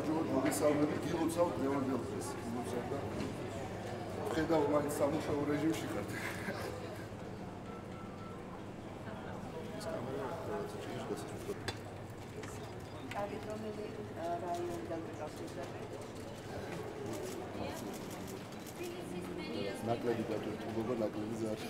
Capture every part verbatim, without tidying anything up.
გამარჯობა, მოგესალმებით, გილოცავთ დღევანდელ დღეს. ხედავ მაინც სამუშაო რეჟიმში ხართ. ეს კამერა რაღაცა შეიძლება გასწრაფო. კარგი, რომელი რაიონიდან გასწრაფეთ? ნაკლები დატვირთულობა, ნაკლები ზარში.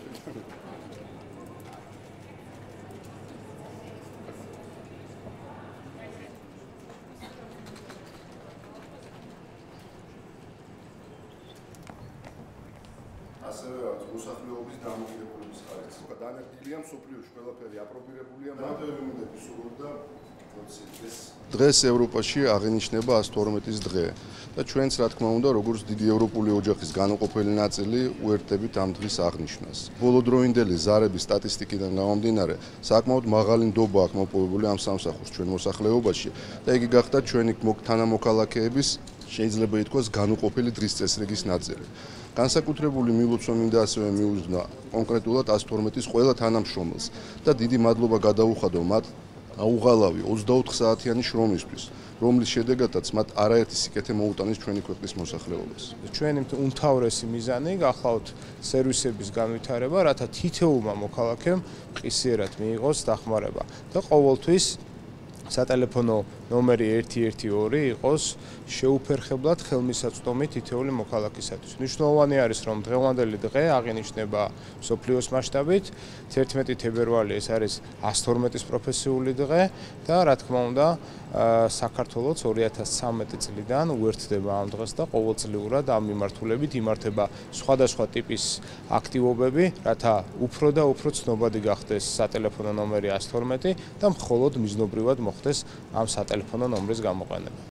ასევე აქვს მოსახლეობის დამოკიდებულების ხარისხი. განადგილია მსოფლიოში ყველაფერი აპრობირებულია, მაგრამ მინდა ვისურვოთ დღეს ევროპაში აღინიშნება ას თორმეტის დღე და ჩვენც რა თქმა უნდა როგორც დიდი ევროპული ოჯახის განუყოფელი ნაწილი უერთდებით ამ დღის აღნიშვნას. ბოლოდროინდელი ზარების სტატისტიკიდან გამომდინარე, საკმაოდ მაღალი ნდობა აქვს მოპოვებული ამ სამსახურს ჩვენ მოსახლეობაში და იგი გახდა ჩვენი თანამოქალაქეების შეიძლება ითქვას განუყოფელი დღის წესრიგის ნაწილი. განსაკუთრებული მილოცვა მინდა ასევე მიუძღვნა კონკრეტულად ას თორმეტის ყველა თანამშრომელს და დიდი მადლობა გადაუხადო მათ აუღალავი ოცდაოთხ საათიანი შრომისთვის, რომლის შედეგადაც მათ არაერთი სიკეთე მოუტანეს ჩვენი ქვეყნის მოსახლეობას. ჩვენი უმთავრესი მიზანი გახლავთ სერვისების განვითარება, რათა თითოეულმა მოქალაქემ ყისიერად მიიღოს დახმარება და ყოველთვის სატელეფონო ნომერი ერთი ერთი ორი იყოს შეუფერხებლად ხელმისაწვდომი თითოეული მოქალაქისათვის. მნიშვნელოვანი არის, რომ დღევანდელი დღე აღინიშნება მსოფლიოს მასშტაბით. თერთმეტი თებერვალი ეს არის ას თორმეტის პროფესიული დღე და რა თქმა უნდა, საქართველოს ორი ათას ცხრამეტი წლიდან უერთდება ამ დღეს და ყოველწლიურად ამ მიმართულებით იმართება სხვადასხვა ტიპის აქტივობები, რათა უფრო და უფრო ცნობადი გახდეს სატელეფონო ნომერი ას თორმეტი და მხოლოდ მიზნობრივად მოხდეს ამ სატელეფონო ნომრის გამოყენება.